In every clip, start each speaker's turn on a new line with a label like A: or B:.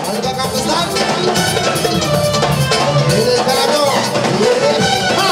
A: Hadi bakalım kızlar. Yürü Karago. Yürü.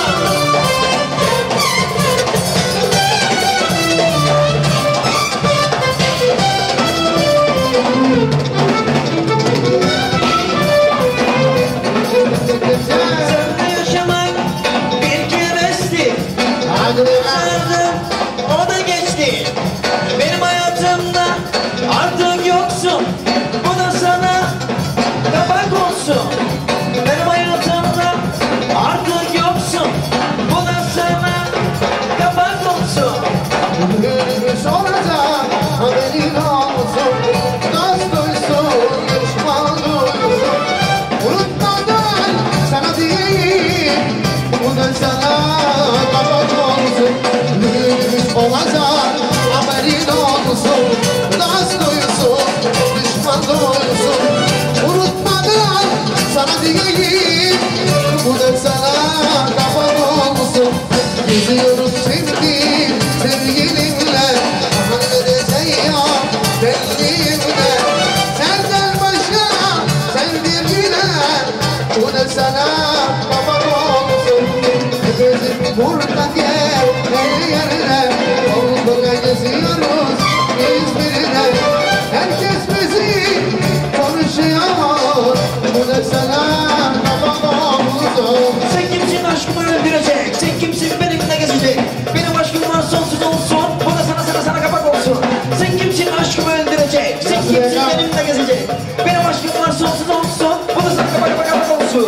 B: Sende yaşamak bir keresti. Vardım, o da geçti. Benim hayatımda artık yoksun. Bu da sana kapak olsun. Benim hayatımda artık yoksun. Bu da sana kapak olsun.
A: Yürümüş olacak haberin olsun. Dost duysun, düşman duysun. Unutmadan sana değil, bu da sana kapak olsun. Yürümüş olacak haberin olsun. Dost duysun, düşman duysun. Unutmadan sana değil, bu da sana kapak olsun. Geziyoruz şimdi sevgilimle, halledeceğim benliğimle. Senden başka sevdiğimler, bu da sana kapak olsun. Gözüm burada gel her yerine, Avrupa'da geziyoruz İzmir'de. Herkes bizi konuşuyor, bu da sana kapak olsun.
B: Sen kimsin aşkımı öldürecek? Sen kimsin benimle gezecek? Benim aşkım var sonsuz olsun. Bu da sana kapak olsun. Sen kimsin aşkımı öldürecek? Sen kimsin benimle gezecek? Benim aşkım var sonsuz olsun. Bu da sana kapak olsun.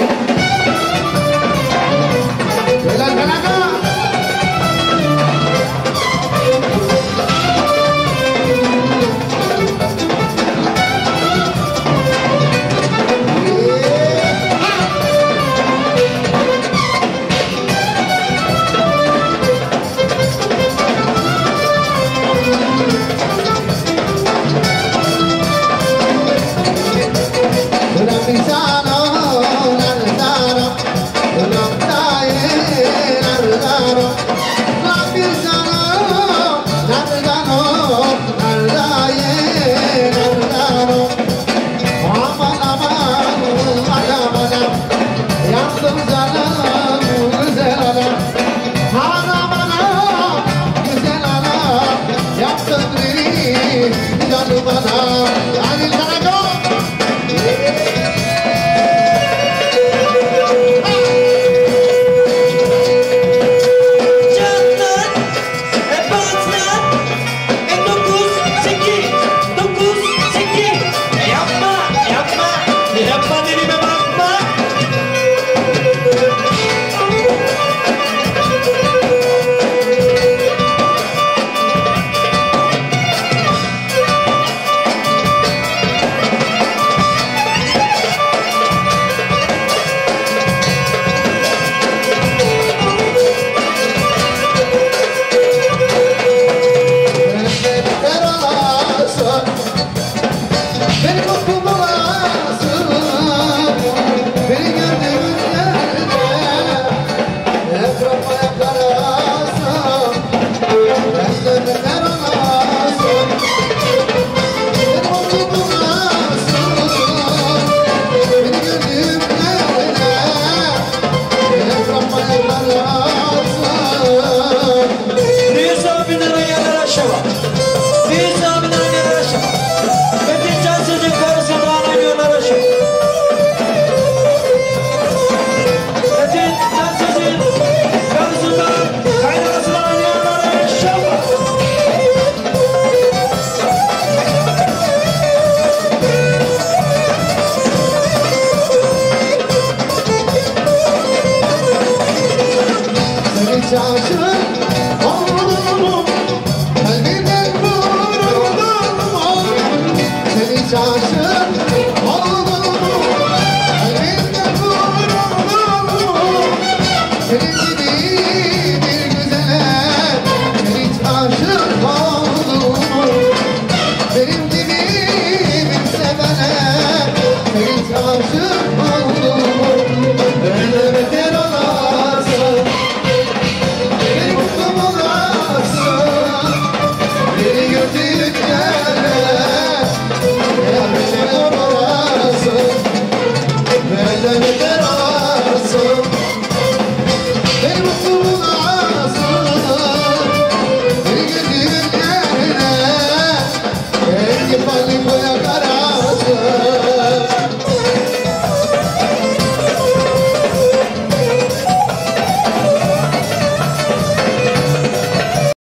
A: Helal Karago.
B: Bütün can sözün karısı bağlanıyorlar aşağı.